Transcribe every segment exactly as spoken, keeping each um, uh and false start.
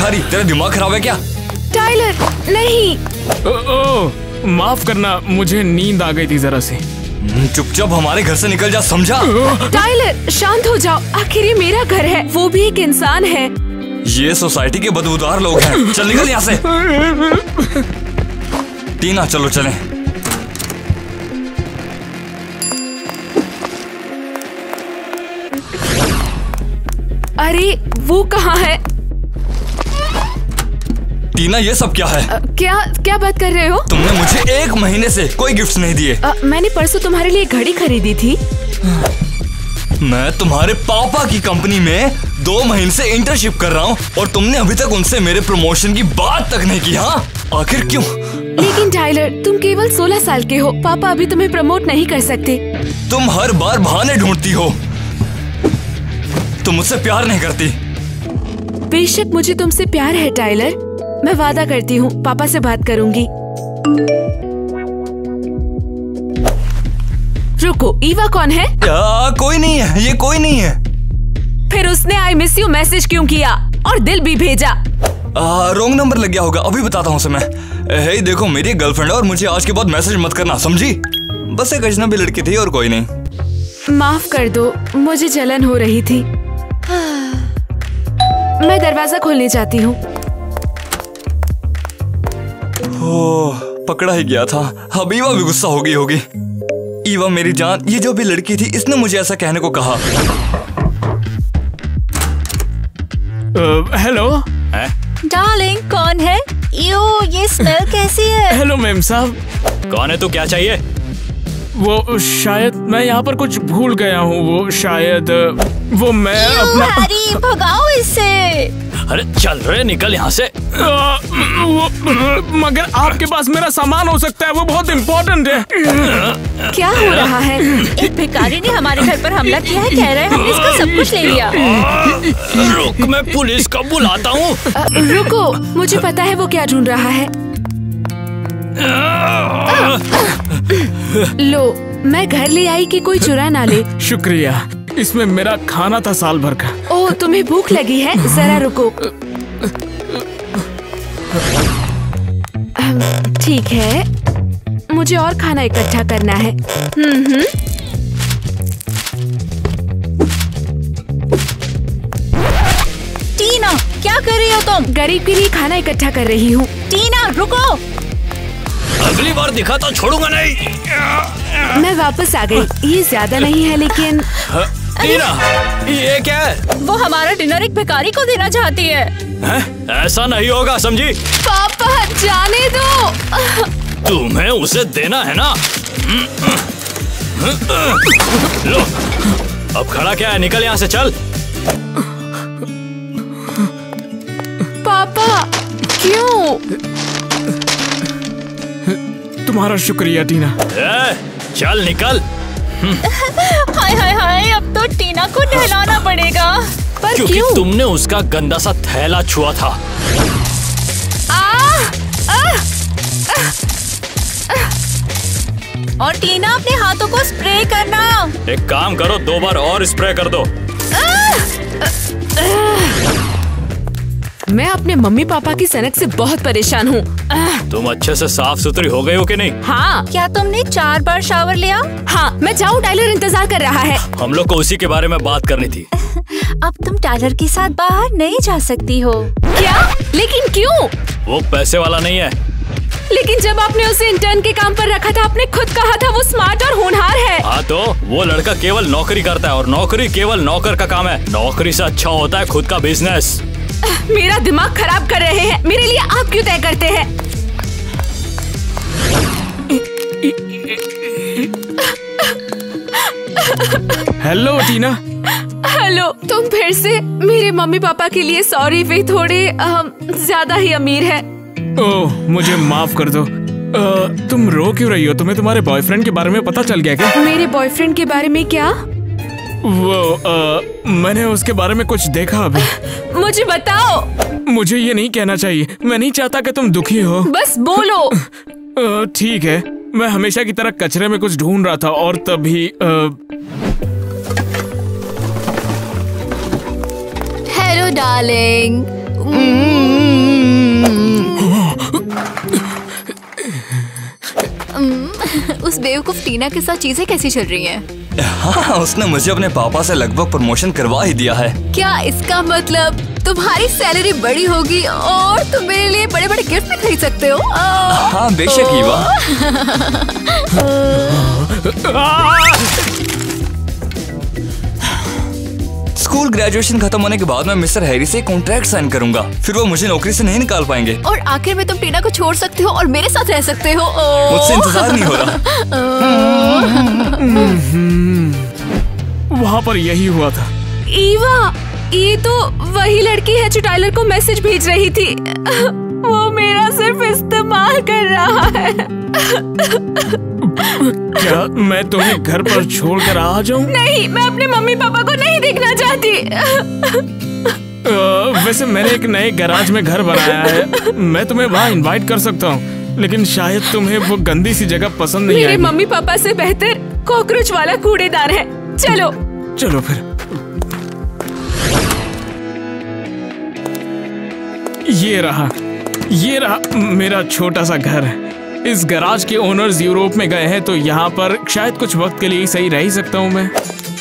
भिखारी, तेरा दिमाग खराब है क्या? टाइलर नहीं। ओ, ओ, माफ करना, मुझे नींद आ गई थी जरा सी। चुपचाप हमारे घर से निकल जा, समझा? टाइलर शांत हो जाओ, आखिर ये मेरा घर है, वो भी एक इंसान है। ये सोसाइटी के बदबूदार लोग हैं। चल निकल यहाँ से। टीना चलो चलें। अरे वो कहाँ है? टीना ये सब क्या है? आ, क्या क्या बात कर रहे हो? तुमने मुझे एक महीने से कोई गिफ्ट नहीं दिए। आ, मैंने परसों तुम्हारे लिए घड़ी खरीदी थी। मैं तुम्हारे पापा की कंपनी में दो महीने से इंटर्नशिप कर रहा हूँ और तुमने अभी तक उनसे मेरे प्रमोशन की बात तक नहीं की। हाँ, आखिर क्यों? लेकिन टाइलर, तुम केवल सोलह साल के हो, पापा अभी तुम्हें प्रमोट नहीं कर सकते। तुम हर बार बहाने ढूंढती हो। तुम मुझसे प्यार नहीं करती। बेशक मुझे तुमसे प्यार है टाइलर, मैं वादा करती हूँ पापा से बात करूंगी। रुको, ईवा कौन है? या, कोई नहीं है, ये कोई नहीं है। फिर उसने आई मिस यू मैसेज क्यों किया और दिल भी भेजा? रॉन्ग नंबर लग गया होगा, अभी बताता हूँ मैं। हे देखो, मेरी गर्लफ्रेंड है और मुझे आज के बाद मैसेज मत करना, समझी? बस एक अजनबी लड़की थी और कोई नहीं। माफ कर दो, मुझे जलन हो रही थी। मैं दरवाजा खोलने चाहती हूँ। ओह, पकड़ा ही गया था। अब ईवा भी गुस्सा हो गई होगी। ईवा मेरी जान, ये जो भी लड़की थी इसने मुझे ऐसा कहने को कहा। हेलो डार्लिंग, कौन है? यो, ये स्मेल कैसी है? हेलो मैम साहब। कौन है तू, क्या चाहिए? वो शायद मैं यहाँ पर कुछ भूल गया हूँ। वो शायद वो मैं अपना हैरी, भगाओ इससे। अरे चल रे, निकल यहाँ से। आ, वो, मगर आपके पास मेरा सामान हो सकता है, वो बहुत इम्पोर्टेंट है। क्या हो रहा है? एक भिखारी ने हमारे घर पर हमला किया है, कह रहे हैं हमने इसका सब कुछ ले लिया। रुक, मैं पुलिस को बुलाता हूँ। रुको, मुझे पता है वो क्या ढूंढ रहा है। लो, मैं घर ले आई कि कोई चुरा ना ले। शुक्रिया, इसमें मेरा खाना था साल भर का। ओह, तुम्हें भूख लगी है? जरा रुको। ठीक है, मुझे और खाना इकट्ठा करना है। हम्म हम्म। टीना, क्या कर रही हो तुम? गरीब के लिए खाना इकट्ठा कर रही हूँ। टीना रुको। अगली बार दिखा तो छोड़ूंगा नहीं। मैं वापस आ गई। ये ज्यादा नहीं है लेकिन। टीना, ये क्या है? वो हमारा डिनर एक भिखारी को देना चाहती है। हैं? ऐसा नहीं होगा, समझी? पापा जाने दो। तुम्हें उसे देना है ना? लो, अब खड़ा क्या है, निकल यहाँ से, चल। पापा क्यों? तुम्हारा शुक्रिया टीना। ए, चल निकल। हाय हाय हाय, अब तो टीना को नहलाना पड़ेगा। पर क्योंकि क्यों? तुमने उसका गंदा सा थैला छुआ था। आ, आ, और टीना, अपने हाथों को स्प्रे करना। एक काम करो, दो बार और स्प्रे कर दो। मैं अपने मम्मी पापा की सनक से बहुत परेशान हूँ। तुम अच्छे से साफ सुथरी हो गई हो कि नहीं? हाँ। क्या तुमने चार बार शावर लिया? हाँ, मैं जाऊँ, टाइलर इंतजार कर रहा है। हम लोग को उसी के बारे में बात करनी थी। अब तुम टाइलर के साथ बाहर नहीं जा सकती हो। क्या? लेकिन क्यों? वो पैसे वाला नहीं है। लेकिन जब आपने उसे इंटर्न के काम पर रखा था, आपने खुद कहा था वो स्मार्ट और होनहार है। हाँ, तो वो लड़का केवल नौकरी करता है और नौकरी केवल नौकर का काम है। नौकरी से अच्छा होता है खुद का बिजनेस। मेरा दिमाग खराब कर रहे हैं। मेरे लिए आप क्यों तय करते हैं? हेलो टीना। हेलो, तुम फिर से? मेरे मम्मी पापा के लिए सॉरी, वे थोड़े अम, ज्यादा ही अमीर है। ओह, मुझे माफ कर दो। आ, तुम रो क्यों रही हो? तुम्हें तुम्हारे बॉयफ्रेंड के बारे में पता चल गया क्या? मेरे बॉयफ्रेंड के बारे में क्या? वो आ, मैंने उसके बारे में कुछ देखा अभी। मुझे बताओ। मुझे ये नहीं कहना चाहिए, मैं नहीं चाहता कि तुम दुखी हो। बस बोलो। आ, ठीक है, मैं हमेशा की तरह कचरे में कुछ ढूंढ रहा था और तभी हेलो डार्लिंग। उस बेवकूफ टीना के साथ चीजें कैसी चल रही हैं? हाँ, उसने मुझे अपने पापा से लगभग प्रमोशन करवा ही दिया है। क्या इसका मतलब तुम्हारी सैलरी बड़ी होगी और तुम मेरे लिए बड़े बड़े गिफ्ट भी खरीद सकते हो? हाँ बेशक ईवा। स्कूल ग्रेजुएशन खत्म होने के बाद मैं मिस्टर हैरी से कॉन्ट्रैक्ट साइन करूंगा, फिर वो मुझे नौकरी से नहीं निकाल पाएंगे। और आखिर में तुम टीना को छोड़ सकते हो और मेरे साथ रह सकते हो। मुझसे इंतजार नहीं हो रहा। वहाँ पर यही हुआ था। ईवा, ये तो वही लड़की है जो टाइलर को मैसेज भेज रही थी। वो मेरा सिर्फ इस्तेमाल कर रहा है। क्या मैं तुम्हें घर पर छोड़कर आ जाऊं? नहीं, मैं अपने मम्मी पापा को नहीं देखना चाहती। आ, वैसे मैंने एक नए गैराज में घर बनाया है, मैं तुम्हें वहाँ इनवाइट कर सकता हूँ, लेकिन शायद तुम्हें वो गंदी सी जगह पसंद नहीं मेरे आएगी। मम्मी पापा से बेहतर कॉकरोच वाला कूड़ेदान है। चलो चलो फिर। ये रहा ये रहा मेरा छोटा सा घर। इस गैराज के ओनर्स यूरोप में गए हैं, तो यहाँ पर शायद कुछ वक्त के लिए सही रह ही सकता हूँ मैं।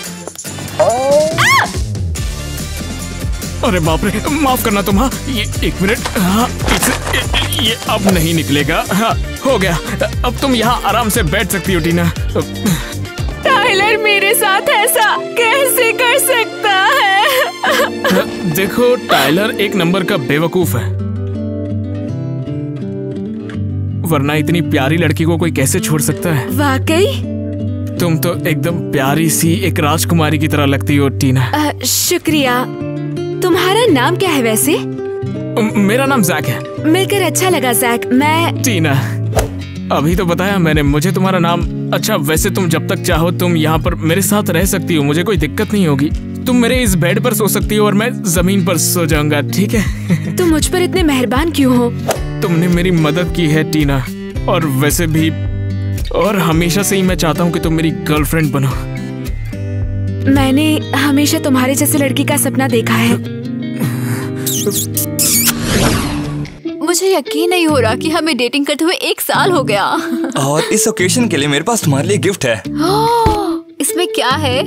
अरे बाप रे, माफ करना तुम। हाँ, ये एक मिनट। हाँ, इसे, ये अब नहीं निकलेगा। हाँ, हो गया। अब तुम यहाँ आराम से बैठ सकती हो टीना। टाइलर मेरे साथ ऐसा कैसे कर सकता है? देखो, टाइलर एक नंबर का बेवकूफ है, वरना इतनी प्यारी लड़की को कोई कैसे छोड़ सकता है। वाकई तुम तो एकदम प्यारी सी एक राजकुमारी की तरह लगती हो टीना। आ, शुक्रिया। तुम्हारा नाम क्या है वैसे? म- मेरा नाम जैक है। मिलकर अच्छा लगा जैक। मैं टीना, अभी तो बताया मैंने मुझे तुम्हारा नाम। अच्छा, वैसे तुम जब तक चाहो तुम यहाँ पर मेरे साथ रह सकती हो, मुझे कोई दिक्कत नहीं होगी। तुम मेरे इस बेड पर सो सकती हो और मैं जमीन पर सो जाऊंगा, ठीक है? तुम मुझ पर इतने मेहरबान क्यों हो? तुमने मेरी मदद की है टीना, और वैसे भी और हमेशा से ही मैं चाहता हूँ कि तुम मेरी गर्लफ्रेंड बनो। मैंने हमेशा तुम्हारे जैसे लड़की का सपना देखा है। मुझे यकीन नहीं हो रहा कि हमें डेटिंग करते हुए एक साल हो गया। और इस ओकेजन के लिए मेरे पास तुम्हारे लिए गिफ्ट है। इसमें क्या है?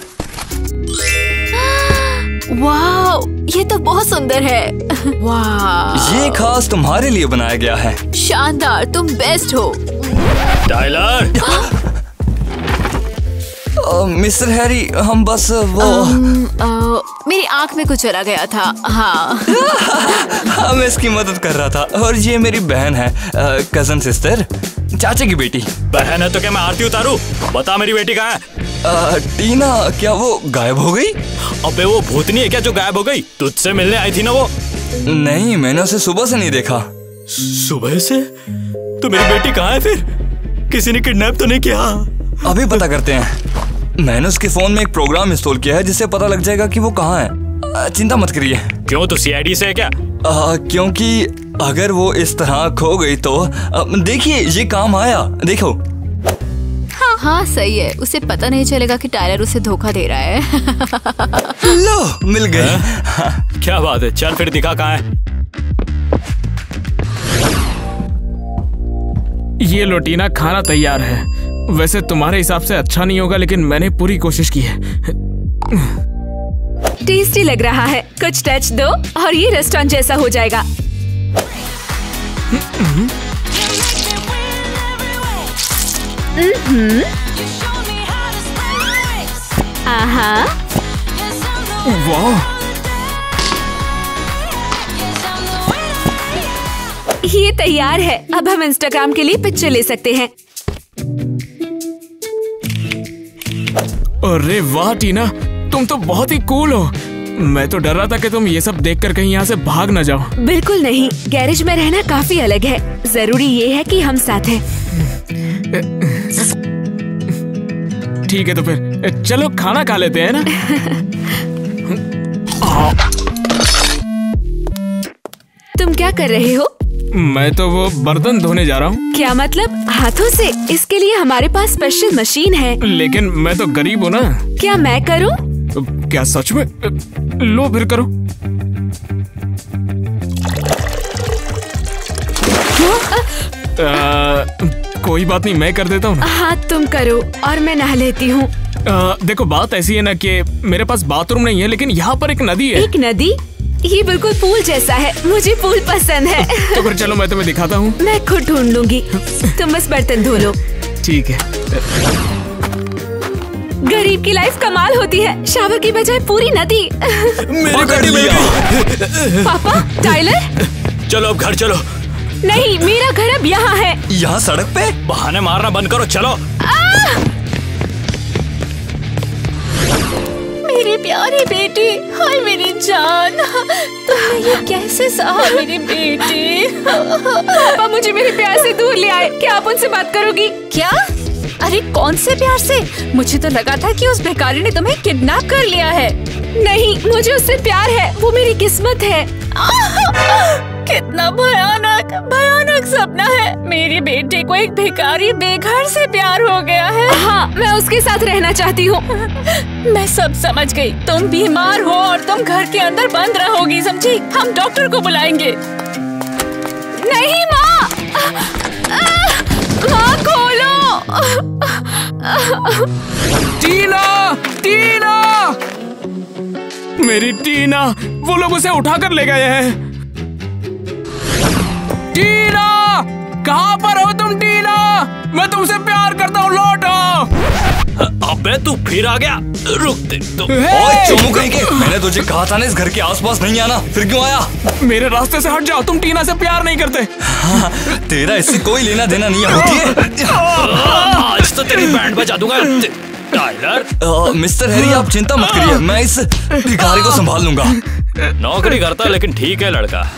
वाह, ये तो बहुत सुंदर है। वाह, ये खास तुम्हारे लिए बनाया गया है। शानदार, तुम बेस्ट हो। टाइलर, अ, मिस्टर हैरी, हम बस वो अम, अ, मेरी आंख में कुछ चला गया था। हाँ। हाँ, मैं इसकी मदद कर रहा था। और ये मेरी बहन है, कजन सिस्टर, चाचा की बेटी। बहन है तो क्या मैं आरती उतारूं? बता मेरी बेटी कहाँ है? अ, टीना, क्या वो गायब हो गई? अबे वो भूतनी है क्या जो गायब हो गई? तुझसे मिलने आई थी ना वो? नहीं, मैंने उसे सुबह से नहीं देखा। सुबह से? तो मेरी बेटी कहाँ है फिर? किसी ने किडनैप तो नहीं किया? अभी पता करते हैं। मैंने उसके फोन में एक प्रोग्राम इंस्टॉल किया है जिससे पता लग जाएगा कि वो कहाँ है। अ, चिंता मत करिए। क्यों, तू सीआईडी से है क्या? अ, क्योंकि अगर वो इस तरह खो गई तो अ, देखिए, ये काम आया। देखो। हाँ, हाँ सही है। उसे पता नहीं चलेगा कि टायलर उसे धोखा दे रहा है। लो, मिल गई। क्या बात है, चल फिर दिखा कहाँ है। ये लो टीना, खाना तैयार है। वैसे तुम्हारे हिसाब से अच्छा नहीं होगा, लेकिन मैंने पूरी कोशिश की है। टेस्टी लग रहा है। कुछ टच दो और ये रेस्टोरेंट जैसा हो जाएगा। हम्म। आहा। वाह, ये तैयार है। अब हम इंस्टाग्राम के लिए पिक्चर ले सकते हैं। अरे वाह टीना, तुम तो बहुत ही कूल हो। मैं तो डर रहा था कि तुम ये सब देखकर कहीं यहाँ से भाग ना जाओ। बिल्कुल नहीं, गैरेज में रहना काफी अलग है। जरूरी ये है कि हम साथ हैं। ठीक है, तो फिर चलो खाना खा लेते हैं ना। तुम क्या कर रहे हो? मैं तो वो बर्तन धोने जा रहा हूँ। क्या मतलब, हाथों से? इसके लिए हमारे पास स्पेशल मशीन है। लेकिन मैं तो गरीब हूँ ना। क्या मैं करूँ? क्या सच में? लो फिर करो। आ, कोई बात नहीं, मैं कर देता हूँ ना। हाँ तुम करो और मैं नहा लेती हूँ। देखो बात ऐसी है ना कि मेरे पास बाथरूम नहीं है, लेकिन यहाँ पर एक नदी है। एक नदी? ये बिल्कुल पूल जैसा है, मुझे पूल पसंद है। तो फिर चलो मैं तुम्हें दिखाता हूँ। मैं खुद ढूंढ लूंगी, तुम बस बर्तन धो लो। ठीक है। गरीब की लाइफ कमाल होती है, शावर की बजाय पूरी नदी। मेरी गाड़ी मिल गई। पापा, टाइलर। चलो अब घर चलो। नहीं, मेरा घर अब यहाँ है। यहाँ सड़क पे? बहाने मारना बंद करो, चलो। मेरी प्यारी बेटी, हाय मेरी जान, तुमने ये कैसे सहा मेरी बेटी? पापा मुझे मेरे प्यार से दूर ले आए, क्या आप उनसे बात करोगी? क्या? अरे कौन से प्यार से? मुझे तो लगा था कि उस भिखारी ने तुम्हें किडनैप कर लिया है। नहीं, मुझे उससे प्यार है, वो मेरी किस्मत है। कितना भयानक भयानक सपना है। मेरी बेटी को एक भिखारी बेघर से प्यार हो गया है। हाँ, मैं उसके साथ रहना चाहती हूँ। मैं सब समझ गई। तुम बीमार हो और तुम घर के अंदर बंद रहोगी, समझी? हम डॉक्टर को बुलाएंगे। नहीं माँ, माँ खोलो। टीना, टीना, मेरी टीना, वो लोग उसे उठाकर ले गए हैं। टीना, कहाँ पर हो तुम टीना? मैं तुमसे प्यार करता हूँ, लौटो। अबे तू फिर आ गया, रुक दे तो। ओए चुमू कहीं के, मैंने तुझे कहा था ना इस घर के आसपास नहीं आना, फिर क्यों आया? मेरे रास्ते से हट जाओ, तुम टीना से प्यार नहीं करते। हाँ, तेरा इससे कोई लेना देना नहीं होती है। आज तो तेरी बैंड बजा दूंगा टाइलर। आ, मिस्टर हैरी आप चिंता मत करिए, मैं इस भिखारी को संभाल लूंगा। नौकरी करता लेकिन ठीक है लड़का।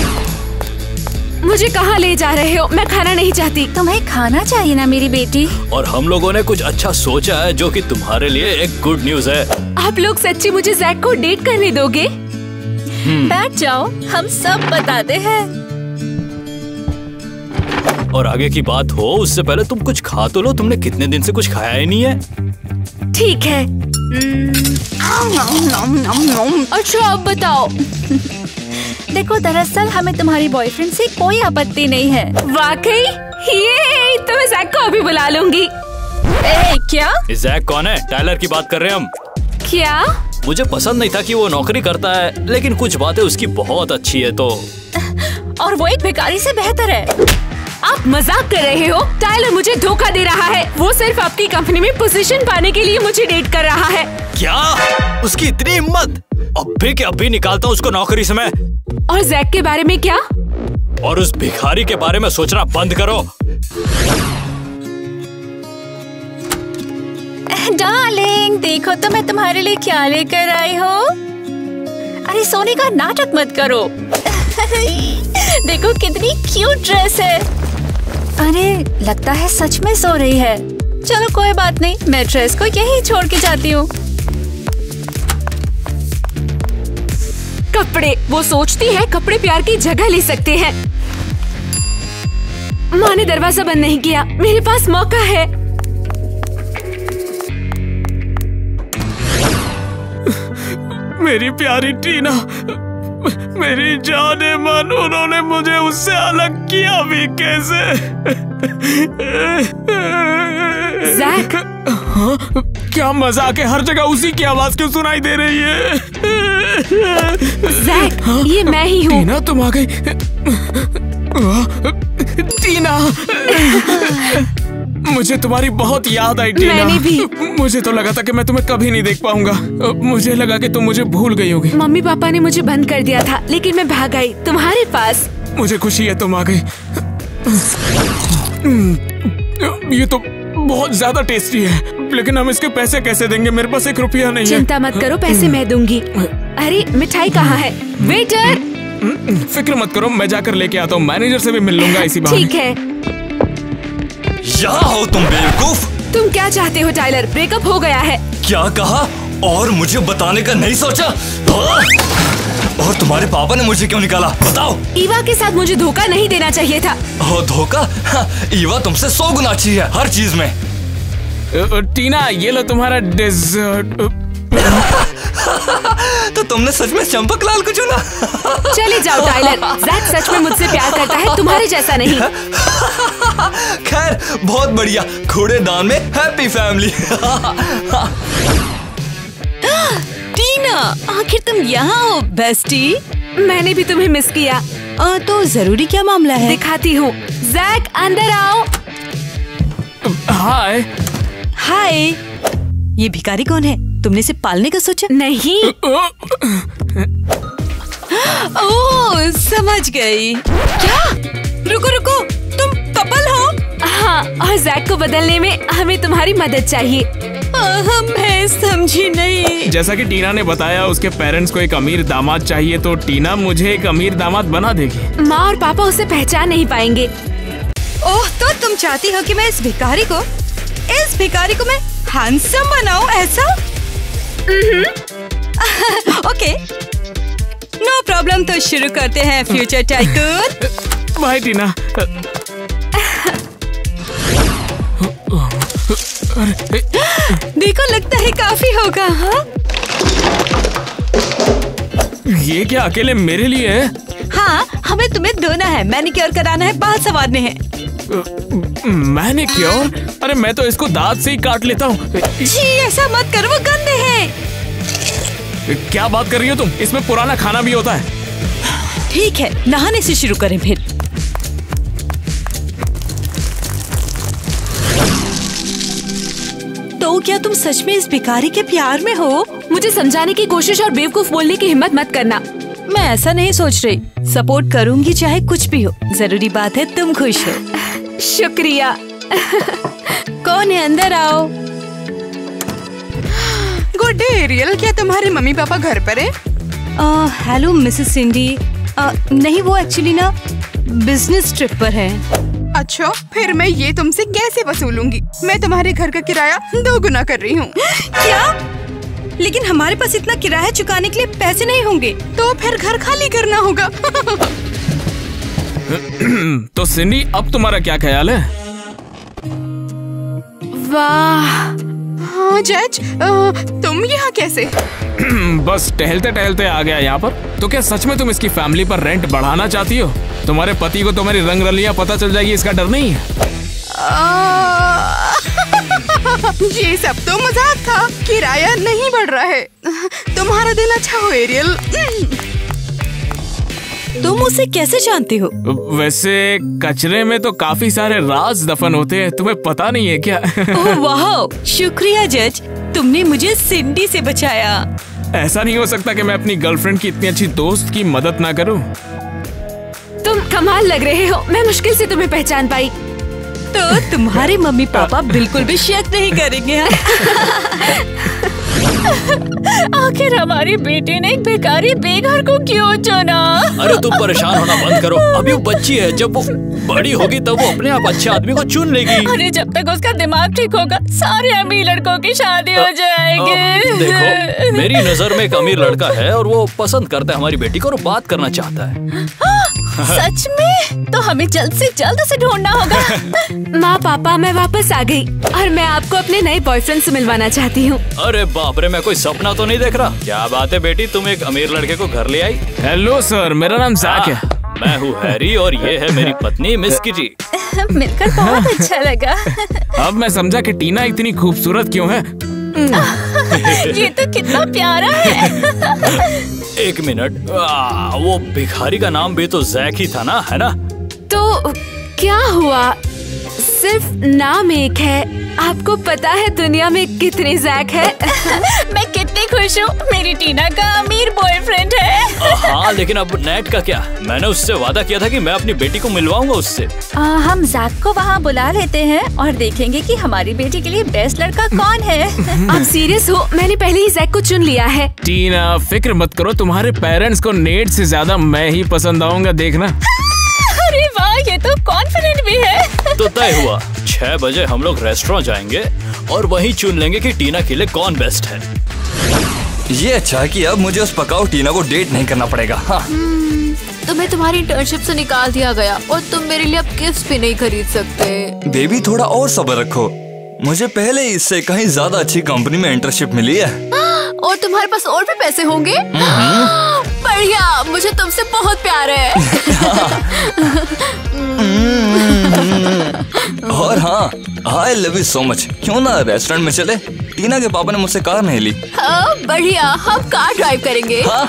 मुझे कहाँ ले जा रहे हो? मैं खाना नहीं चाहती। तुम्हें खाना चाहिए ना मेरी बेटी। और हम लोगों ने कुछ अच्छा सोचा है जो कि तुम्हारे लिए एक गुड न्यूज है। आप लोग सच्ची मुझे जैक को डेट करने दोगे? बैठ जाओ, हम सब बताते हैं। और आगे की बात हो उससे पहले तुम कुछ खा तो लो, तुमने कितने दिन से कुछ खाया ही नहीं है। ठीक है। अच्छा अब बताओ। देखो दरअसल हमें तुम्हारी बॉयफ्रेंड से कोई आपत्ति नहीं है। वाकई? ये तो मैं जैक को अभी बुला लूंगी। ए, क्या? जैक कौन है? टाइलर की बात कर रहे हैं हम। क्या? मुझे पसंद नहीं था कि वो नौकरी करता है, लेकिन कुछ बातें उसकी बहुत अच्छी है तो। और वो एक भिखारी से बेहतर है। आप मजाक कर रहे हो? टाइलर मुझे धोखा दे रहा है। वो सिर्फ आपकी कंपनी में पोजीशन पाने के लिए मुझे डेट कर रहा है। क्या? उसकी इतनी हिम्मत? अभी के अभी निकालता हूँ उसको नौकरी से मैं। और जैक के बारे में क्या? और उस भिखारी के बारे में सोचना बंद करो। डार्लिंग, देखो तो मैं तुम्हारे लिए क्या लेकर आई हूँ। अरे सोने का नाटक मत करो। देखो कितनी क्यूट ड्रेस है। अरे लगता है सच में सो रही है। चलो कोई बात नहीं, मैं ड्रेस को यहीं छोड़ के जाती हूँ। कपड़े, वो सोचती है कपड़े प्यार की जगह ले सकते हैं। माँ ने दरवाजा बंद नहीं किया, मेरे पास मौका है। मेरी प्यारी टीना, मेरी जाने मन, उन्होंने मुझे उससे अलग किया भी कैसे? जैक, हाँ? क्या मजाक है? हर जगह उसी की आवाज क्यों सुनाई दे रही है? जैक, ये मैं ही हूँ। टीना तुम आ गई। टीना, मुझे तुम्हारी बहुत याद आई टीना। मैंने भी। मुझे तो लगा था कि मैं तुम्हें कभी नहीं देख पाऊंगा। मुझे लगा कि तुम मुझे भूल गई होगी। मम्मी पापा ने मुझे बंद कर दिया था, लेकिन मैं भाग आई तुम्हारे पास। मुझे खुशी है तुम आ गई। ये तो बहुत ज्यादा टेस्टी है, लेकिन हम इसके पैसे कैसे देंगे? मेरे पास एक रुपया नहीं है। चिंता मत करो, पैसे मैं दूंगी। अरे मिठाई कहाँ है? वेटर! फिक्र मत करो, मैं जाकर लेके आता हूँ। मैनेजर से भी मिल लूंगा इसी बहाने। ठीक है। यहाँ हो तुम बेवकूफ। तुम क्या चाहते हो टाइलर? ब्रेकअप हो गया है। क्या कहा? और मुझे बताने का नहीं सोचा? हाँ? और तुम्हारे पापा ने मुझे क्यों निकाला? बताओ। ईवा के साथ मुझे धोखा नहीं देना चाहिए था। ओ धोखा? हाँ, ईवा तुमसे सौ गुना अच्छी है हर चीज में। टीना, ये लो तुम्हारा डेजर्ट। तो तुमने सच में चंपक लाल को चुना? चले जाओ टाइलर, जैक सच में मुझसे प्यार करता है, तुम्हारे जैसा नहीं। खैर बहुत बढ़िया, कूड़ेदान में हैप्पी फैमिली। टीना, आखिर तुम यहाँ हो बेस्टी? मैंने भी तुम्हें मिस किया। आ, तो जरूरी क्या मामला है? दिखाती हूँ। जैक अंदर आओ। हाय। हाय। ये भिखारी कौन है? तुमने इसे पालने का सोचा? नहीं। ओह समझ गई। क्या? रुको रुको, तुम कपल हो? हाँ, और जैक को बदलने में हमें तुम्हारी मदद चाहिए। मैं समझी नहीं। जैसा कि टीना ने बताया, उसके पेरेंट्स को एक अमीर दामाद चाहिए, तो टीना मुझे एक अमीर दामाद बना देगी। माँ और पापा उसे पहचान नहीं पाएंगे। ओह, तो तुम चाहती हो कि मैं इस भिखारी को इस भिखारी को मैं हैंडसम बनाऊं, ऐसा? Okay, no problem. तो शुरू करते हैं फ्यूचर टाइकून। बाय टीना। देखो, लगता है काफी होगा। हाँ? ये क्या अकेले मेरे लिए है? हाँ, हमें तुम्हें धोना है, मैनिक्योर कराना है, बाल संवारने हैं। मैनिक्योर? अरे मैं तो इसको दांत से ही काट लेता हूँ। जी ऐसा मत करो, वो गंदे हैं। क्या बात कर रही हो तुम? इसमें पुराना खाना भी होता है। ठीक है, नहाने से शुरू करें फिर। तो क्या तुम सच में इस भिखारी के प्यार में हो? मुझे समझाने की कोशिश और बेवकूफ बोलने की हिम्मत मत करना। मैं ऐसा नहीं सोच रही, सपोर्ट करूंगी चाहे कुछ भी हो। जरूरी बात है तुम खुश हो। शुक्रिया। कौन है? अंदर आओ। गुड डे एरियल, क्या तुम्हारे मम्मी पापा घर पर है? Hello Mrs Cindy. नहीं, वो एक्चुअली ना बिजनेस ट्रिप पर है। अच्छा, फिर मैं ये तुमसे कैसे वसूलूंगी? मैं तुम्हारे घर का किराया दो गुना कर रही हूँ। क्या? लेकिन हमारे पास इतना किराया चुकाने के लिए पैसे नहीं होंगे। तो फिर घर खाली करना होगा। तो सिंडी, अब तुम्हारा क्या ख्याल है? वाह। हाँ जज, तुम यहाँ कैसे? बस टहलते टहलते आ गया यहाँ पर। तो क्या सच में तुम इसकी फैमिली पर रेंट बढ़ाना चाहती हो? तुम्हारे पति को तुम्हारी रंग रलियां पता चल जाएगी, इसका डर नहीं है? ये सब तो मजाक था, किराया नहीं बढ़ रहा है। तुम्हारा दिन अच्छा हो एरियल। तुम उसे कैसे जानती हो? वैसे कचरे में तो काफी सारे राज दफन होते हैं, तुम्हें पता नहीं है क्या? ओह वाह, शुक्रिया जज, तुमने मुझे सिंडी से बचाया। ऐसा नहीं हो सकता कि मैं अपनी गर्लफ्रेंड की इतनी अच्छी दोस्त की मदद ना करूं। तुम कमाल लग रहे हो, मैं मुश्किल से तुम्हें पहचान पाई। तो तुम्हारे मम्मी पापा बिल्कुल भी शक नहीं करेंगे। आखिर हमारी बेटी ने एक बेकारी बेघर को क्यों चुना? अरे तुम परेशान होना बंद करो, अभी वो बच्ची है, जब वो बड़ी होगी तब वो अपने आप अच्छे आदमी को चुन लेगी। अरे जब तक उसका दिमाग ठीक होगा सारे अमीर लड़कों की शादी हो जाएगी। देखो, मेरी नजर में एक अमीर लड़का है और वो पसंद करता है हमारी बेटी को और बात करना चाहता है। सच में? तो हमें जल्द से जल्द उसे ढूंढना होगा। माँ पापा, मैं वापस आ गई और मैं आपको अपने नए बॉयफ्रेंड से मिलवाना चाहती हूँ। अरे बाप रे, मैं कोई सपना तो नहीं देख रहा। क्या बात है बेटी, तुम एक अमीर लड़के को घर ले आई? हेलो सर, मेरा नाम जैक है। मैं हूँ हैरी और ये है मेरी पत्नी मिस किटी। मिलकर बहुत अच्छा लगा। अब मैं समझा कि टीना इतनी खूबसूरत क्यों है। ये तो कितना प्यारा है। एक मिनट, आ, वो भिखारी का नाम भी तो जैक ही था ना, है ना? तो क्या हुआ? सिर्फ नाम एक है। आपको पता है दुनिया में कितने जैक है? मैं कितनी खुश हूँ, मेरी टीना का अमीर बॉयफ्रेंड है। हाँ, लेकिन अब नेट का क्या? मैंने उससे वादा किया था कि मैं अपनी बेटी को मिलवाऊंगा उससे। आ, हम जैक को वहाँ बुला लेते हैं और देखेंगे कि हमारी बेटी के लिए बेस्ट लड़का कौन है। आप सीरियस हो? मैंने पहले ही जैक को चुन लिया है। टीना फिक्र मत करो, तुम्हारे पेरेंट्स को नेट से ज्यादा मैं ही पसंद आऊंगा, देखना। अरे वाह, ये तो कॉन्फिडेंट भी है। तो तय हुआ, छह बजे हम लोग रेस्टोरेंट जाएंगे और वहीं चुन लेंगे कि टीना के लिए कौन बेस्ट है। ये अच्छा है कि अब मुझे उस पकाऊ टीना को डेट नहीं करना पड़ेगा। हाँ। तुम्हें तुम्हारी इंटर्नशिप से निकाल दिया गया और तुम मेरे लिए अब गिफ्ट भी नहीं खरीद सकते। बेबी थोड़ा और सब्र रखो, मुझे पहले ही इससे कहीं ज्यादा अच्छी कंपनी में इंटर्नशिप मिली है। और तुम्हारे पास और भी पैसे होंगे? बढ़िया, मुझे तुमसे बहुत प्यार है। और हाँ, I love you so much. क्यों ना रेस्टोरेंट में चले? टीना के पापा ने मुझसे कार नहीं ली। हाँ, बढ़िया, हम कार ड्राइव करेंगे। हाँ?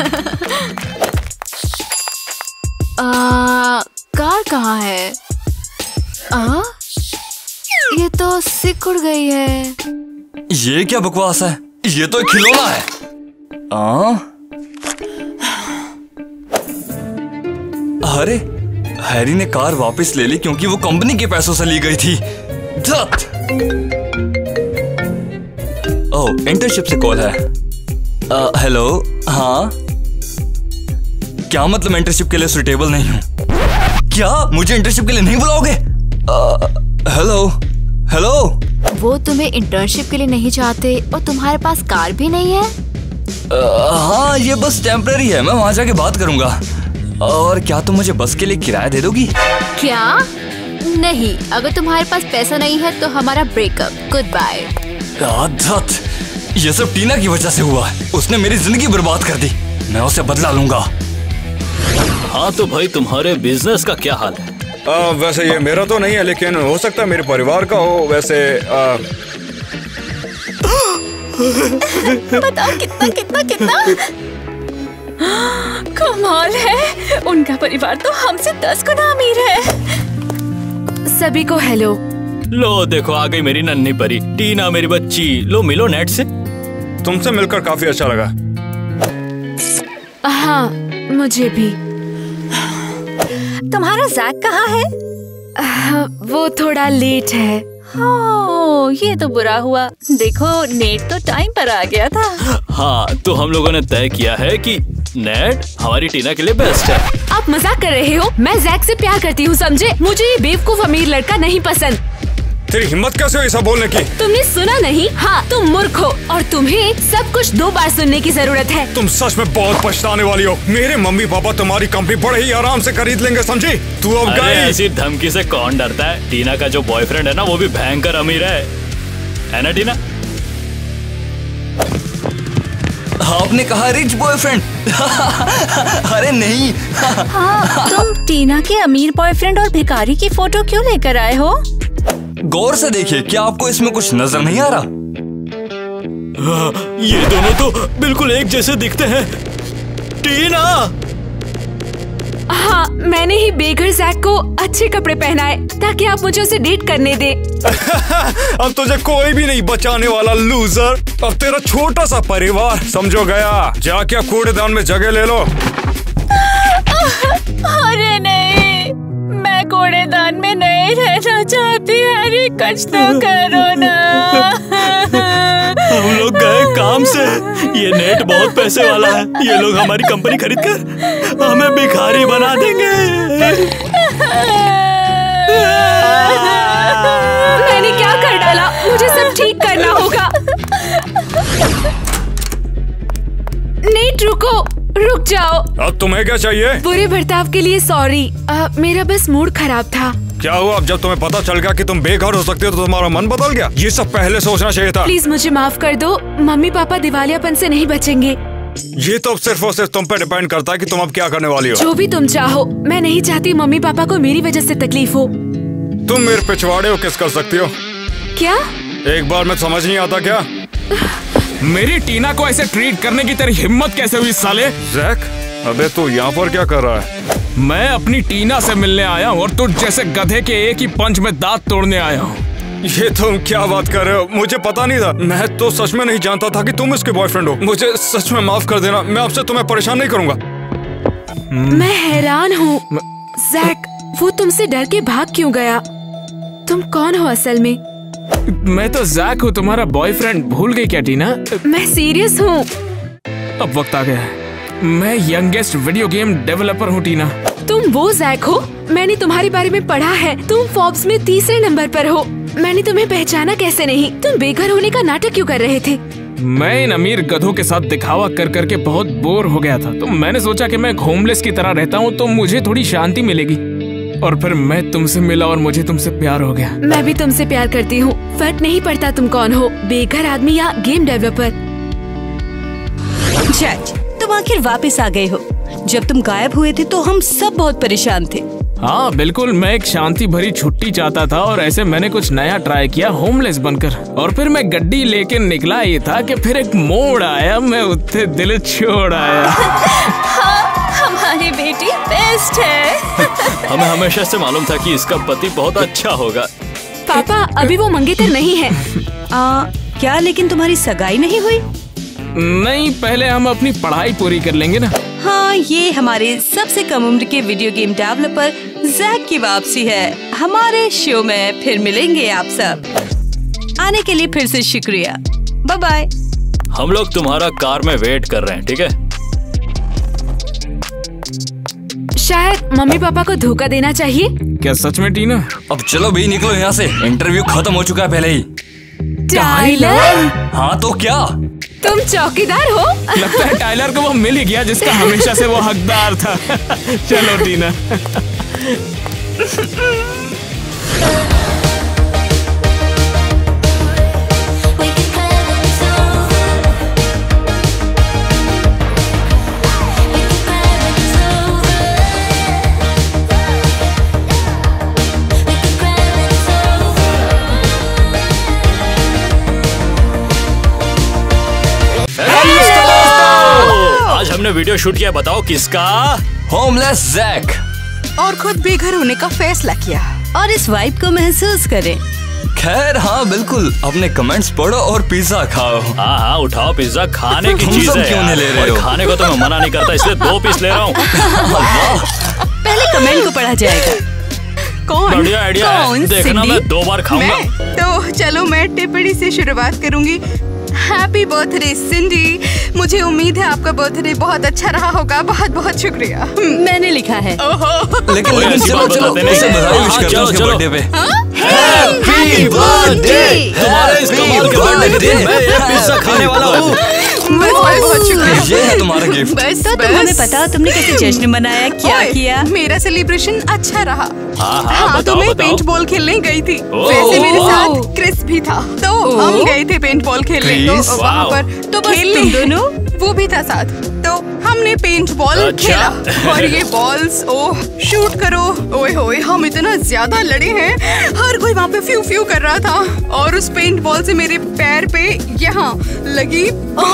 आ, कार कहाँ है? आ? ये तो सिकुड़ गई है। ये क्या बकवास है? ये तो एक खिलौना है। आ? अरे, हैरी ने कार वापस ले ली क्योंकि वो कंपनी के पैसों से ली गई थी। धत! ओह, इंटर्नशिप से कॉल है। आ, हेलो, हाँ? क्या मतलब इंटर्नशिप के लिए सुटेबल नहीं हूँ? क्या मुझे इंटर्नशिप के लिए नहीं बुलाओगे? आ, हेलो, हेलो। वो तुम्हें इंटर्नशिप के लिए नहीं चाहते और तुम्हारे पास कार भी नहीं है? आ, हाँ, ये बस टेम्परेरी है, मैं वहाँ जाके बात करूंगा। और क्या तुम मुझे बस के लिए किराया दे दोगी? क्या? नहीं, अगर तुम्हारे पास पैसा नहीं है तो हमारा ब्रेकअप, गुड बाय। ये सब टीना की वजह से हुआ है। उसने मेरी जिंदगी बर्बाद कर दी। मैं उसे बदला लूंगा। हाँ तो भाई, तुम्हारे बिजनेस का क्या हाल है? आ, वैसे ये मेरा तो नहीं है, लेकिन हो सकता है मेरे परिवार का हो। वैसे आ... बताओ कितना कितना कितना कमाल है। उनका परिवार तो हमसे दस गुना अमीर है। सभी को हेलो। लो देखो, आ गई मेरी नन्ही परी टीना, मेरी बच्ची। लो मिलो नेट से। तुमसे मिलकर काफी अच्छा लगा। हाँ, मुझे भी। तुम्हारा जैक कहाँ है? हाँ, वो थोड़ा लेट है। ओह, ये तो बुरा हुआ। देखो, नेट तो टाइम पर आ गया था। हाँ, तो हम लोगों ने तय किया है कि नेट हमारी टीना के लिए बेस्ट है। आप मजाक कर रहे हो? मैं जैक से प्यार करती हूँ, समझे? मुझे ये बेवकूफ अमीर लड़का नहीं पसंद। तेरी हिम्मत कैसे हुई ऐसा बोलने की? तुमने सुना नहीं? हाँ, तुम मूर्ख हो और तुम्हें सब कुछ दो बार सुनने की जरूरत है। तुम सच में बहुत पछताने वाली हो। मेरे मम्मी पापा तुम्हारी कंपनी बड़े ही आराम से खरीद लेंगे, समझी? तू अब गई। ऐसी धमकी से कौन डरता है? टीना का जो बॉयफ्रेंड है ना, वो भी भयंकर अमीर है, है ना टीना? आपने कहा रिच बॉयफ्रेंड। अरे नहीं। हाँ, तुम टीना के अमीर बॉयफ्रेंड और भिखारी की फोटो क्यों लेकर आए हो? गौर से देखिए, क्या आपको इसमें कुछ नजर नहीं आ रहा? हाँ, ये दोनों तो बिल्कुल एक जैसे दिखते हैं। टीना! हाँ, मैंने ही बेघर जैक को अच्छे कपड़े पहनाए ताकि आप मुझे उसे डेट करने दे। अब तुझे कोई भी नहीं बचाने वाला, लूजर। अब तेरा छोटा सा परिवार समझो गया। जाके कूड़ेदान में जगह ले लो। अरे नहीं, मैं कूड़ेदान में नहीं रहना चाहती। अरे कुछ तो करो ना। हम लोग गए काम से। ये नेट बहुत पैसे वाला है। ये लोग हमारी कंपनी खरीद कर हमें भिखारी बना देंगे। मैंने क्या कर डाला? मुझे सब ठीक करना होगा। नेट रुको, रुक जाओ। अब तुम्हें क्या चाहिए? बुरे बर्ताव के लिए सॉरी। मेरा बस मूड खराब था। क्या हुआ? अब जब तुम्हें पता चल गया कि तुम बेघर हो सकती हो तो तुम्हारा मन बदल गया? ये सब पहले सोचना चाहिए था। प्लीज मुझे माफ कर दो। मम्मी पापा दिवालियापन से नहीं बचेंगे। ये तो अब सिर्फ और सिर्फ तुम पे डिपेंड करता है कि तुम अब क्या करने वाली हो। जो भी तुम चाहो। मैं नहीं चाहती मम्मी पापा को मेरी वजह से तकलीफ हो। तुम मेरे पिछवाड़े हो, किस कर सकती हो? क्या? एक बार में समझ नहीं आता क्या? मेरी टीना को ऐसे ट्रीट करने की तेरी हिम्मत कैसे हुई साले? जैक, अबे तू यहाँ पर क्या कर रहा है? मैं अपनी टीना से मिलने आया हूँ और तुझ जैसे गधे के एक ही पंच में दांत तोड़ने आया हूँ। ये तुम क्या बात कर रहे हो? मुझे पता नहीं था। मैं तो सच में नहीं जानता था कि तुम इसके बॉयफ्रेंड हो। मुझे सच में माफ कर देना। मैं आपसे तुम्हें परेशान नहीं करूंगा। मैं हैरान हूँ जैक, वो तुमसे डर के भाग क्यों गया? तुम कौन हो असल में? मैं तो जैक हूँ, तुम्हारा बॉयफ्रेंड। भूल गई क्या टीना? मैं सीरियस हूँ। अब वक्त आ गया है। मैं यंगेस्ट वीडियो गेम डेवलपर हूँ टीना। तुम वो जैक हो? मैंने तुम्हारे बारे में पढ़ा है। तुम फोर्ब्स में तीसरे नंबर पर हो। मैंने तुम्हें पहचाना कैसे नहीं? तुम बेघर होने का नाटक क्यों कर रहे थे? मैं इन अमीर गधों के साथ दिखावा कर करके बहुत बोर हो गया था, तो मैंने सोचा कि मैं होमलेस की तरह रहता हूँ तो मुझे थोड़ी शांति मिलेगी। और फिर मैं तुमसे मिला और मुझे तुमसे प्यार हो गया। मैं भी तुमसे प्यार करती हूँ। फर्क नहीं पड़ता तुम कौन हो, बेघर आदमी या गेम डेवलपर। जज, तुम आखिर वापस आ गए हो। जब तुम गायब हुए थे तो हम सब बहुत परेशान थे। हाँ बिल्कुल, मैं एक शांति भरी छुट्टी चाहता था और ऐसे मैंने कुछ नया ट्राई किया होमलेस बनकर। और फिर मैं गड्डी लेके निकला, ये था कि फिर एक मोड़ आया, मैं उत्ते दिल छोड़ आया। हाँ, हमारी बेटी बेस्ट है। हमें हमेशा से मालूम था कि इसका पति बहुत अच्छा होगा। पापा अभी वो मंगेतर नहीं है। आ, क्या लेकिन तुम्हारी सगाई नहीं हुई? नहीं, पहले हम अपनी पढ़ाई पूरी कर लेंगे ना। हाँ, ये हमारे सबसे कम उम्र के वीडियो गेम डेवलपर जैक की वापसी है। हमारे शो में फिर मिलेंगे आप सब। आने के लिए फिर से शुक्रिया। Bye bye. हम लोग तुम्हारा कार में वेट कर रहे हैं, ठीक है? शायद मम्मी पापा को धोखा देना चाहिए। क्या सच में टीना? अब चलो भी निकलो यहाँ से, इंटरव्यू खत्म हो चुका है पहले ही। टाइलर? हाँ तो क्या, तुम चौकीदार हो? लगता है टाइलर को वो मिल ही गया जिसका हमेशा से वो हकदार था। चलो टीना। आज हमने वीडियो शूट किया, बताओ किसका? Homeless Jack. और खुद बेघर होने का फैसला किया। और इस वाइब को महसूस करें। खैर हाँ बिल्कुल, अपने कमेंट्स पढ़ो और पिज्जा खाओ। हाँ हाँ उठाओ, पिज्जा खाने की तुम चीज सब है क्यों नहीं ले रहे और हो? खाने को तो मैं मना नहीं करता, इसलिए दो पीस ले रहा हूँ। पहले कमेंट को पढ़ा जाएगा। कौन? बढ़िया आइडिया है, देखना मैं दो बार खाऊंगा। मैं तो चलो मैं टिप्पणी से शुरुआत करूंगी। Happy birthday Cindy. मुझे उम्मीद है आपका बर्थडे बहुत अच्छा रहा होगा। बहुत बहुत शुक्रिया। मैंने लिखा है। लेकिन ओए, लेकिन ऐसी चलो बात चलो बताते नहीं। उसे बधाई विश हाँ, करते हैं चलो, उसके चलो। बर्थडे पे। Happy birthday. तुम्हारे इस कमाल के बर्थडे के दिन मैं ये पिज्जा खाने वाला हूँ। बस बस बहुत शुक्रिया। ये है तुम्हारा गिफ्ट। बस तो तुम हमें पता तुमने कैसे जश्न मनाया, क्या ओए, किया? मेरा सेलिब्रेशन अच्छा रहा। हाँ हाँ हाँ तो बताओ मैं बताओ। पेंट बॉल खेलने गई थी। ओह, वैसे मेरे ओह। साथ क्रिस भी था, तो हम गए थे पेंट बॉल खेलने। क्रिस? तो वहाँ वाओ। पर तो बस खेलने तुम दोनों? वो भी था साथ, तो हमने पेंट बॉल अच्छा। खेला। और ये बॉल्स ओह शूट करो, ओए होए हम इतना ज्यादा लड़े हैं। हर कोई वहाँ पे फ्यू फ्यू कर रहा था और उस पेंट बॉल से मेरे पैर पे यहाँ लगी।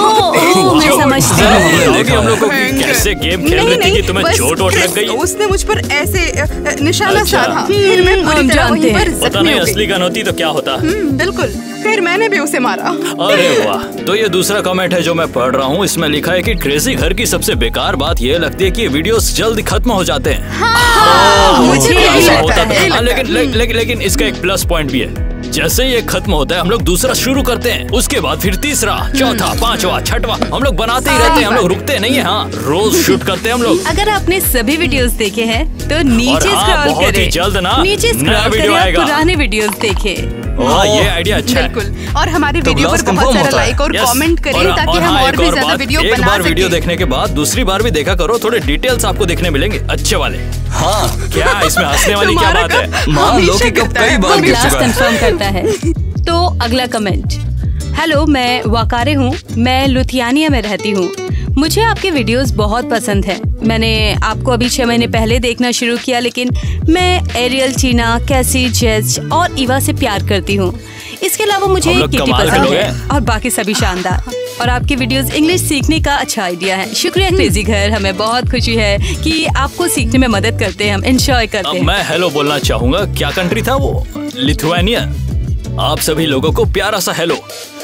ओह, मैं समझती हूँ। बताओगे हम लोग को कि कैसे गेम खेल नहीं, रहे थे कि नहीं, तुम्हें बस चोट वोट लग गई? उसने मुझ पर ऐसे अ, अ, निशाना अच्छा। साधा। फिर मैं पूरी हम तरह जानते वहीं पर हैं। पता जख्मी नहीं हो गई। असली गन होती तो क्या होता। हम्म, बिल्कुल। फिर मैंने भी उसे मारा। अरे वाह। तो ये दूसरा कमेंट है जो मैं पढ़ रहा हूँ। इसमें लिखा है कि क्रेजी घर की सबसे बेकार बात ये लगती है कि ये वीडियोस जल्दी खत्म हो जाते हैं। हाँ, मुझे भी ऐसा लगता होता है, था। यही हाँ, लगता लेकिन ले, ले, लेकिन इसका एक प्लस पॉइंट भी है। जैसे ये खत्म होता है हम लोग दूसरा शुरू करते हैं, उसके बाद फिर तीसरा, चौथा, पांचवा, छठवा हम लोग बनाते ही रहते हैं। हम लोग रुकते नहीं है। हाँ रोज शूट करते हैं हम लोग। अगर आपने सभी वीडियोस देखे हैं तो नीचे और हाँ, स्क्रॉल बहुत ही करें। जल्द ना नीचे नया स्क्रॉल वीडियो करें और आएगा। पुराने वीडियोस देखें। हाँ ये आइडिया अच्छा है। बिल्कुल। और हमारे तो वीडियो पर ग्लास बहुत confirm सारा होता है। लाइक और Yes. कमेंट करें और- ताकि और हम हाँ, और एक भी और ज्यादा बात, वीडियो एक बना बार वीडियो सकें। देखने के बाद दूसरी बार भी देखा करो, थोड़े डिटेल्स आपको देखने मिलेंगे अच्छे वाले। हाँ क्या इसमें हंसने वाली क्या तुम्हारा बात है? कब- मान लो कि हमेशा कब कहता कई है, बार हमेशा। गिर ग्लास चुका है। कंफर्म करता है। तो अगला कमेंट। हेलो, मैं वाकारे हूँ। मैं लुधियाना में रहती हूँ। मुझे आपके वीडियोस बहुत पसंद हैं। मैंने आपको अभी छह महीने पहले देखना शुरू किया, लेकिन मैं एरियल, टीना, कैसी, जेज और ईवा से प्यार करती हूँ। इसके अलावा मुझे हम लोग किटी कमाल के पसंद लोग है हैं। और बाकी सभी शानदार। और आपके वीडियोस इंग्लिश सीखने का अच्छा आइडिया है। शुक्रिया क्रेजी घर, हमें बहुत खुशी है कि आपको सीखने में मदद करते हैं। हम एंजॉय करते अब हैं। मैं हेलो बोलना चाहूंगा। क्या कंट्री था वो? लिथुआनिया। आप सभी लोगों को प्यारा सा हेलो।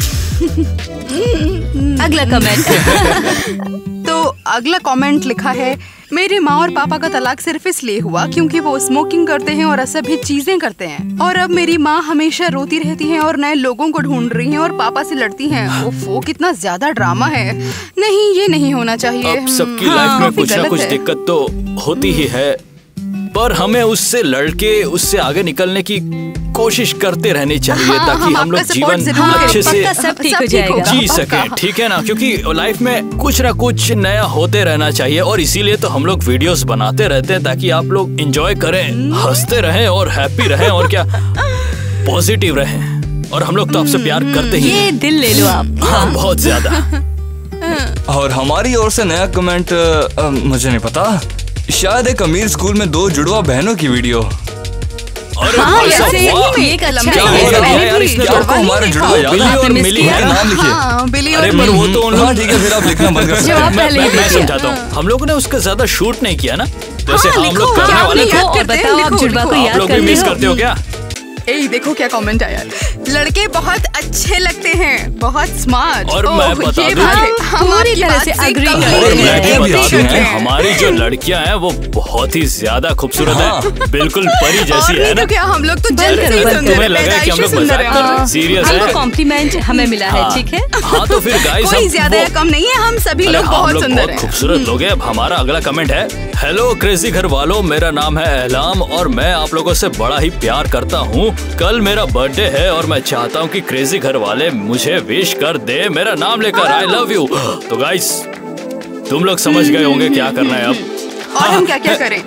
अगला कमेंट। तो अगला कमेंट लिखा है, मेरे माँ और पापा का तलाक सिर्फ इसलिए हुआ क्योंकि वो स्मोकिंग करते हैं और असभ्य चीजें करते हैं। और अब मेरी माँ हमेशा रोती रहती हैं और नए लोगों को ढूंढ रही हैं और पापा से लड़ती हैं। ओफ, वो कितना ज्यादा ड्रामा है। नहीं, ये नहीं होना चाहिए। अब सबकी हाँ, लाइफ में काफी कुछ ना गलत कुछ है। दिक्कत तो होती ही है, पर हमें उससे लड़के उससे आगे निकलने की कोशिश करते रहनी चाहिए हाँ, ताकि हम हम लोग आपका support जीवन जरूर करें। अच्छे से पक्का सब ठीक हो सब ठीक जाएगा। होगा। जी पक्का। सके। ठीक है ना, क्योंकि लाइफ में कुछ ना कुछ नया होते रहना चाहिए और इसीलिए तो हम लोग वीडियोस बनाते रहते हैं ताकि आप लोग एंजॉय करें, हंसते रहें और हैप्पी रहें और क्या पॉजिटिव रहें। और हम लोग तो आपसे प्यार करते ही ये हैं। दिल ले लो आप। हाँ बहुत ज्यादा। और हमारी ओर से नया कमेंट मुझे नहीं पता, शायद एक अमीर स्कूल में दो जुड़वा बहनों की वीडियो। अरे हाँ, भाई साहब, ऐसे वाह! ही एक अच्छा क्या है। हो रहा है यार भी इसमें? क्या आपको हमारा जुड़वा याद बिली है? और आपने मिली मिस है किया? नाम लिखिए। हाँ, बिली अरे और पर वो तो उन हाँ लोग ठीक है, फिर आप लिखना बंद कर सकते जवाब हैं। पहले मैं, ही मैं दीजिए। समझाता हूँ। हम लोगों ने उसका ज्यादा शूट नहीं किया ना, जैसे हाँ, हम लिखो, लोग करने हाँ, वाले लिखो। थे। और करते हैं, बताओ आप लिखो, जुड़वा को लिखो। याद आप लोग भी करते मिस हो? करते हो क्या? ए देखो क्या कमेंट आया, लड़के बहुत अच्छे लगते हैं, बहुत स्मार्ट। और मैं बता ये दूं बात है, कि- हम पूरी आपकी तरह बात से से agree completely करते और हैं। मैं भी लड़कियां भी बता आती दूं हैं। कि हमारी जो लड़कियां हैं वो बहुत ही ज्यादा खूबसूरत हाँ। है, बिल्कुल परी और जैसी नहीं है ना। तो क्या, हम लोग तो जन्म बंद से करो, ही बंद सुंदर तुम्हें है, लगा कि हम पैदाइश लोग से सुंदर मजाक कर रहे है। हैं, सीरियस हमको है। कॉम्प्लीमेंट हमें मिला है, हाँ। ठीक है? हाँ तो फिर गाइस कोई हम ज्यादा या वो- कम नहीं है, हम सभी अरे लोग हम बहुत लोग सुंदर बहुत हैं। खूबसूरत लोग हैं। अब हमारा अगला कमेंट है, हेलो क्रेजी घर वालों, मेरा नाम है एहलाम और मैं आप लोगों से बड़ा ही प्यार करता हूँ। कल मेरा बर्थडे है और मैं चाहता हूँ कि क्रेजी घर वाले मुझे विश कर दे मेरा नाम लेकर, आई लव यू। तो गाइस तुम लोग समझ गए होंगे क्या करना है अब। और हम क्या क्या करें?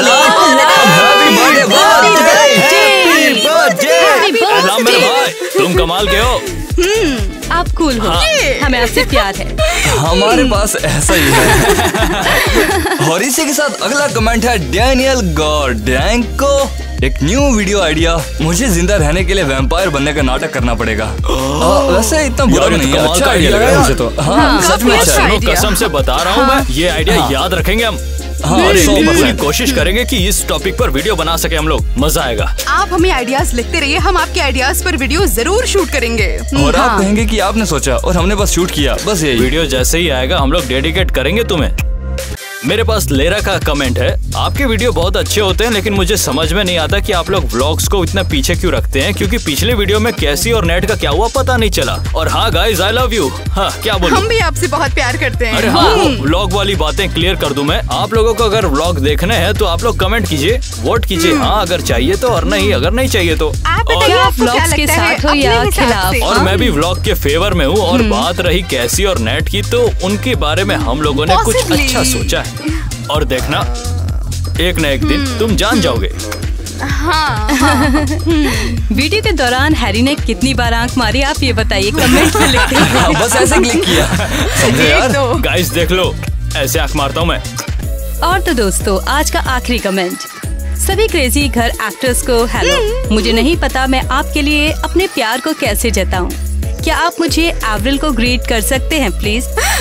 एहलाम मेरे भाई, तुम कमाल के हो। आप कूल हो, हमें आपसे प्यार है। हमारे पास ऐसा ही है। और इसी के साथ अगला कमेंट है डैनियल गॉर्डैंग को। एक न्यू वीडियो आइडिया, मुझे जिंदा रहने के लिए वैम्पायर बनने का नाटक करना पड़ेगा। आ, वैसे इतना बुरा यार, नहीं है, कमाल अच्छा का आइडिया idea लगा है मुझे तो। हाँ, हाँ, सच में काफी अच्छा अच्छा है। चलो idea। कसम से बता रहा हूँ मैं, ये आइडिया हाँ। याद रखेंगे हम। हाँ, और सौ पूरी परसेंट। कोशिश करेंगे कि इस टॉपिक पर वीडियो बना सके हम लोग, मजा आएगा। आप हमें आइडियाज लिखते रहिए, हम आपके आइडियाज पर वीडियो जरूर शूट करेंगे। और हाँ। आप कहेंगे कि आपने सोचा और हमने बस शूट किया, बस यही। वीडियो जैसे ही आएगा हम लोग डेडिकेट करेंगे तुम्हें। मेरे पास लेरा का कमेंट है, आपके वीडियो बहुत अच्छे होते हैं लेकिन मुझे समझ में नहीं आता कि आप लोग व्लॉग्स को इतना पीछे क्यों रखते हैं, क्योंकि पिछले वीडियो में कैसी और नेट का क्या हुआ पता नहीं चला। और हाँ गाइस, आई लव यू। हाँ क्या बोलूं? हम भी आपसे बहुत प्यार करते हैं। अरे हाँ, व्लॉग वाली बातें क्लियर कर दूं मैं। आप लोगों को अगर व्लॉग देखने हैं तो आप लोग कमेंट कीजिए, वोट कीजिए, हाँ अगर चाहिए तो, और नहीं अगर नहीं चाहिए तो। आप और, बताइए आप आपको क्या vlogs के लगता है साथ हो अपने या हिसाब खिलाफ? से? और मैं भी व्लॉग के फेवर में हूँ। और बात रही कैसी और नेट की, तो उनके बारे में हम लोगों ने कुछ Possibly. अच्छा सोचा है। और देखना एक न एक दिन तुम जान जाओगे। हाँ, हाँ। वीडियो के दौरान हैरी ने कितनी बार आंख मारी, आप ये बताइए कमेंट में लिखते हैं। हाँ, बस ऐसे क्लिक किया, समझे एक यार। दो। गाइस देख लो, ऐसे आंख मारता हूँ मैं। और तो दोस्तों, आज का आखिरी कमेंट, सभी क्रेजी घर एक्टर्स को हेलो। मुझे नहीं पता मैं आपके लिए अपने प्यार को कैसे जताऊं। क्या आप मुझे एवरिल को ग्रीट कर सकते हैं प्लीज?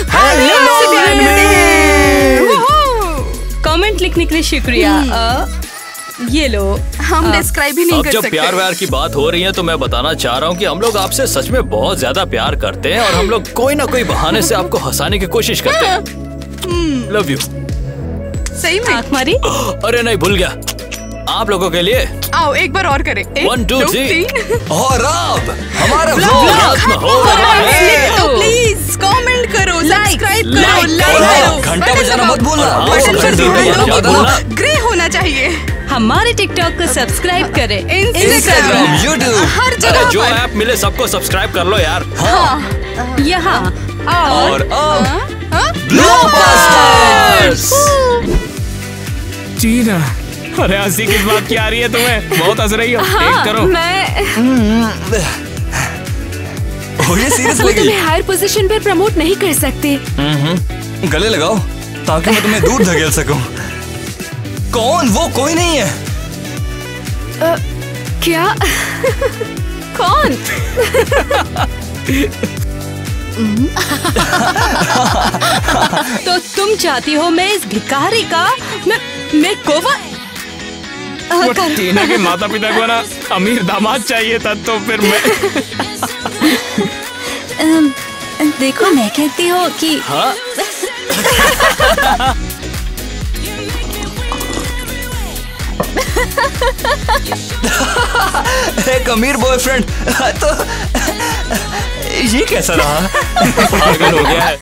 कमेंट लिखने के लिए शुक्रिया। अ, ये लो। हम डिस्क्राइब ही नहीं अब कर जब सकते। प्यार व्यार की बात हो रही है तो मैं बताना चाह रहा हूँ कि हम लोग आपसे सच में बहुत ज्यादा प्यार करते हैं और हम लोग कोई ना कोई बहाने से आपको हंसाने की कोशिश करते हैं। Love you. सही में। आंख मारी। अरे नहीं, भूल गया। आप लोगों के लिए आओ एक बार और करें। एक, One, two, दो, three. तीन। और अब हमारा Vlog vlog खत्म हो रहा है। तो प्लीज कमेंट करो, सब्सक्राइब करो, like लाइक और हाँ, करो, घंटा बटन बजाना दबाओ। मत भूलना। हाँ, बटन बटन पर दबाओ, ध्यान दो, याद आना। ग्रे होना चाहिए। हमारे टिकटॉक को सब्सक्राइब करें। Instagram, YouTube। हर अरे जगह जो पर। ऐप मिले सबको सब्सक्राइब कर लो यार। यहाँ और और अब ब्लॉकबस्टर्स। जीना, अरे हंसी किस बात की आ रही है तुम्हें? बहुत हंस रही हो। एक करो। मैं हो ये सीरियस वो लगी? तुम्हें हायर पोजीशन पर प्रमोट नहीं कर सकते। गले लगाओ ताकि मैं तुम्हें दूर धकेल सकूं। कौन वो? कोई नहीं है। अ, क्या? कौन? तो तुम चाहती हो मैं इस भिखारी का मैं मैं कोवा वो टीना के माता पिता को ना अमीर दामाद चाहिए था, तो फिर मैं अम, देखो मैं कहती हूँ कि हाँ एक अमीर बॉयफ्रेंड। तो ये कैसा रहा? पागल हो गया है।